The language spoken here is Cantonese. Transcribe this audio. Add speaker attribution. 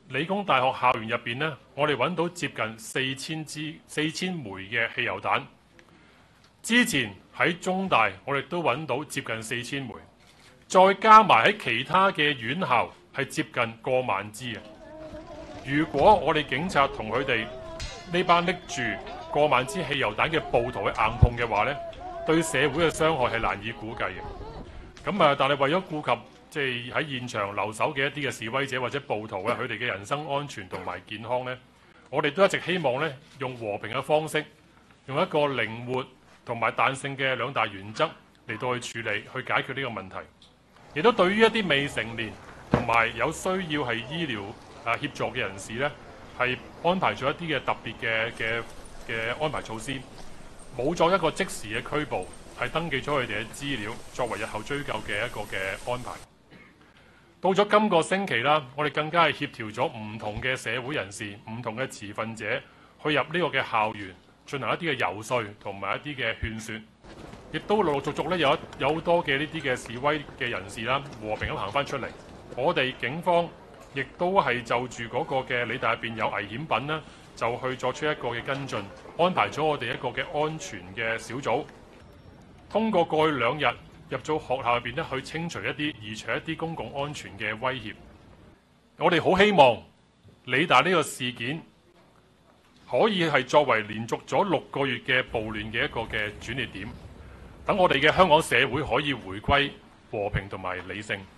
Speaker 1: 理工大學校園入邊呢，我哋揾到接近4000枚嘅汽油彈。之前喺中大，我哋都揾到接近4000枚，再加埋喺其他嘅院校係接近過萬支嘅。如果我哋警察同佢哋呢班拎住過萬支汽油彈嘅暴徒去硬碰嘅話呢，對社會嘅傷害係難以估計嘅。咁但係為咗顧及即係喺現場留守嘅一啲嘅示威者或者暴徒佢哋嘅人身安全同埋健康呢，我哋都一直希望呢，用和平嘅方式，用一個靈活同埋彈性嘅兩大原則嚟到去處理，去解決呢個問題。亦都對於一啲未成年同埋有需要係醫療協助嘅人士呢，係安排咗一啲嘅特別嘅安排措施，冇咗一個即時嘅拘捕，係登記咗佢哋嘅資料，作為日後追究嘅一個嘅安排。到咗今個星期啦，我哋更加係協調咗唔同嘅社會人士、唔同嘅持份者去入呢個嘅校園，進行一啲嘅遊說同埋一啲嘅勸説，亦都陸陸續續咧有好多嘅呢啲嘅示威嘅人士啦，和平咁行翻出嚟。我哋警方亦都係就住嗰個嘅理大入邊有危險品啦，就去作出一個嘅跟進，安排咗我哋一個嘅安全嘅小組，通過過去2日入咗學校入邊咧，去清除一啲移除一啲公共安全嘅威脅。我哋好希望理大呢個事件可以係作為連續咗6個月嘅暴亂嘅一個嘅轉捩點，等我哋嘅香港社會可以回歸和平同埋理性。